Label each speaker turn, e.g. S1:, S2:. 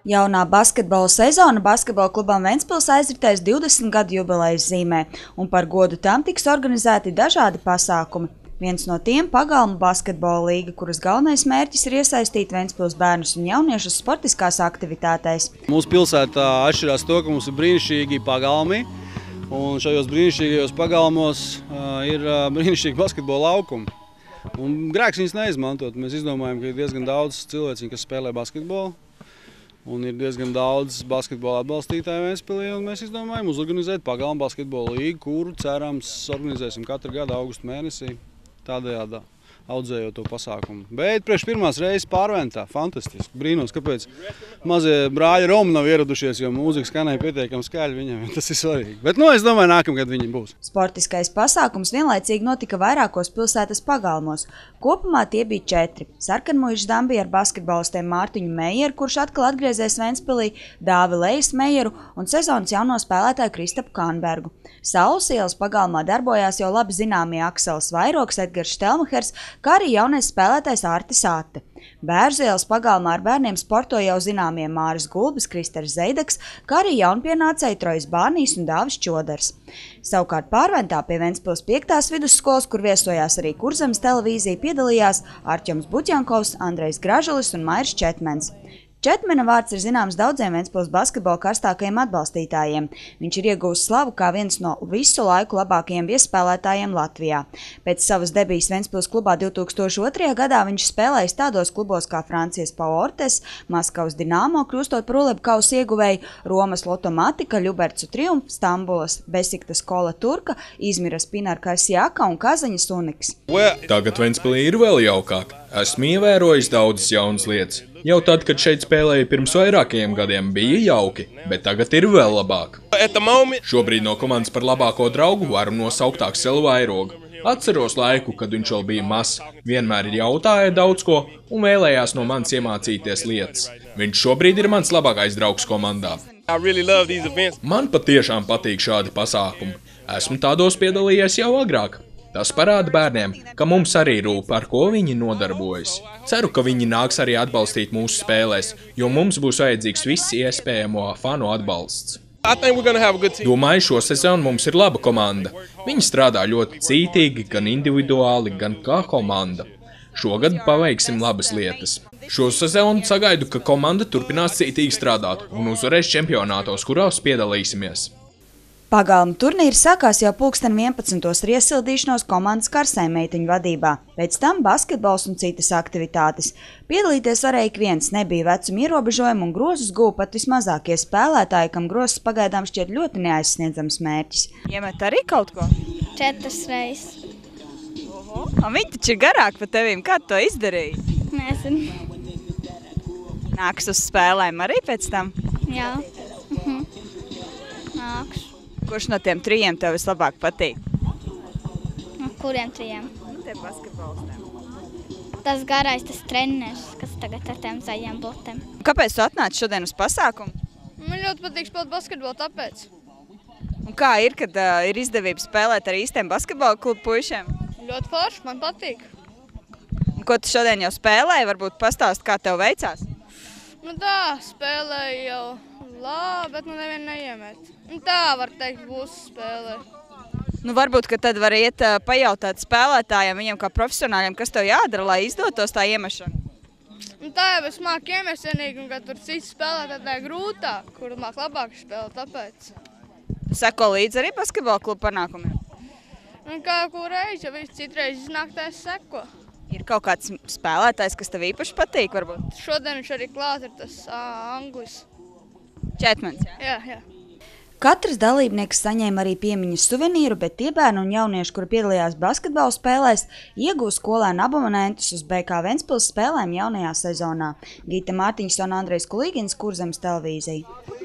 S1: Jaunā basketbola sezona basketbola klubam Ventspils aizritēs 20 gadu jubilejas zīmē, un par godu tam tiks organizēti dažādi pasākumi. Viens no tiem – Pagalma basketbola līga, kuras galvenais mērķis ir iesaistīt Ventspils bērnus un jauniešus sportiskās aktivitātēs.
S2: Mūsu pilsētā atšķirās to, ka mums ir brīnišķīgi pagalmi, un šajos brīnišķīgajos pagalmos ir brīnišķīgi basketbola laukumi. Un grēks viņus neizmantot. Mēs izdomājam, ka ir diezgan daudz cilvēciņu, kas spēlē basketbolu. Un ir diezgan daudz basketbola atbalstītāju Ventspilī, un mēs izdomājam uzorganizēt Pagalma basketbola līgu, kuru cerams organizēsim katru gadu augusta mēnesī, tādējādi audzējot to pasākumu. Bet priekš pirmās reizes Pārventā, fantastiski, brīnos, kāpēc mazie brāļi Romi nav ieradušies, jo mūzika skanēja pietiekami skaļi viņam, tas ir svarīgi. Bet, es domāju, nākamgad viņi būs.
S1: Sportiskais pasākums vienlaicīgi notika vairākos pilsētas pagalmos. Kopumā tie bija 4. Sarkanmuižas Dambija ar basketbolistiem Mārtiņu Mejeru, kurš atkal atgriezies Ventspilī, Dāvi Lejas Mejeru un sezonas jauno spēlētāju Kristapu Kanbergu. Saules ielas pagalmā darbojās jau labi zināmie Aksels Vairoks, Edgars Štelmahers, kā arī jaunais spēlētājs Artis Āte. Bērzu ielas pagalmā ar bērniem sporto jau zināmie Māris Gulbis, Kristers Zeidaks, kā arī jaunpienācēji Trojs Bārnīs un Dāvis Čodars. Savukārt Pārventā pie Ventspils 5. vidusskolas, kur viesojās arī Kurzemes televīzija, piedalījās Arķoms Buķjankovs, Andrejs Gražulis un Mairis Četmens. Četmena vārds ir zināms daudziem Ventspils basketbola karstākajiem atbalstītājiem. Viņš ir iegūst slavu kā viens no visu laiku labākajiem viesspēlētājiem Latvijā. Pēc savas debijas Ventspils klubā 2002. gadā viņš spēlējis tādos klubos kā Francijas Paortes, Maskavas Dinamo, kļūstot par ULEB kausa ieguvēju, Romas Lotomatika, Ļubercu Triumf, Stambulas Besiktas Kola Turka, Izmiras Pinarkas Jaka un Kazaņas Uniks.
S3: Tagad Ventspilī ir vēl jaukāk. Esmu ievērojis daudzas jaunas lietas. Jau tad, kad šeit spēlēju pirms vairākajiem gadiem, bija jauki, bet tagad ir vēl labāk. Šobrīd no komandas par labāko draugu varu nosaukt Akselu Vairogu. Atceros laiku, kad viņš vēl bija mazs, vienmēr jautāja daudz ko un vēlējās no manis iemācīties lietas. Viņš šobrīd ir mans labākais draugs komandā. Man patiešām patīk šādi pasākumi. Esmu tādos piedalījies jau agrāk. Tas parāda bērniem, ka mums arī rūp, ar ko viņi nodarbojas. Ceru, ka viņi nāks arī atbalstīt mūsu spēlēs, jo mums būs vajadzīgs viss iespējamo fanu atbalsts. Domāju, šo sezonu mums ir laba komanda. Viņi strādā ļoti cītīgi, gan individuāli, gan kā komanda. Šogad paveiksim labas lietas. Šo sezonu sagaidu, ka komanda turpinās cītīgi strādāt un uzvarēs čempionātos, kurās piedalīsimies.
S1: Pagalma turnīrs sākās jau 11. ar iesildīšanos komandas Karsai meitiņu vadībā, pēc tam basketbols un citas aktivitātes. Piedalīties varēja ik viens, nebija vecuma ierobežojumi un grozus guva pat vismazākie spēlētāji, kam grozs pagaidām šķiet ļoti neaizsniedzams mērķis. Iemet arī kaut ko?
S4: 4 reizes.
S1: Viņi taču ir garāk par tevīm. Kā tu to izdarīji?
S4: Nezinu.
S1: Nāks uz spēlēm arī pēc tam?
S4: Jā. Nākšu.
S1: Kurš no tiem 3 tev vislabāk patīk?
S4: No kuriem 3?
S1: Tiem basketbolistiem.
S4: Tas garais, tas treneris, kas tagad ar tiem zaļiem botiem.
S1: Kāpēc tu atnāci šodien uz pasākumu?
S5: Man ļoti patīk spēlēt basketbolu, tāpēc.
S1: Un kā ir, kad ir izdevība spēlēt ar īstiem basketbola klubu puišiem?
S5: Ļoti forši, man patīk.
S1: Un ko tu šodien jau spēlēji? Varbūt pastāst, kā tev veicās?
S5: Tā, spēlēju jau labi, bet nevienu neiemet. Tā, var teikt, būs spēlē.
S1: Varbūt, ka tad var iet pajautāt spēlētājiem, viņiem kā profesionāļiem, kas tev jādara, lai izdotos tā iemešana?
S5: Tā jau es māku iemest vienīgi, un ka tur cits spēlētāji tā grūtāk, kur māk labāk spēlēt, tāpēc.
S1: Seko līdzi arī basketbola klubu panākumiem?
S5: Kā ko reizi, ja viss citreiz iznāk, tā es seko.
S1: Ir kaut kāds spēlētājs, kas tev īpaši patīk, varbūt?
S5: Šodien viņš arī klāt ir tas Anglis.
S1: Četmens, jā?
S5: Jā.
S1: Katrs dalībnieks saņēma arī piemiņas suvenīru, bet tie bērni un jaunieši, kuri piedalījās basketbola spēlēs, iegūs skolēnu abonementus uz BK Ventspils spēlēm jaunajā sezonā. Gita Mārtiņas un Andrejs Kulīgins, Kurzemes televīzija.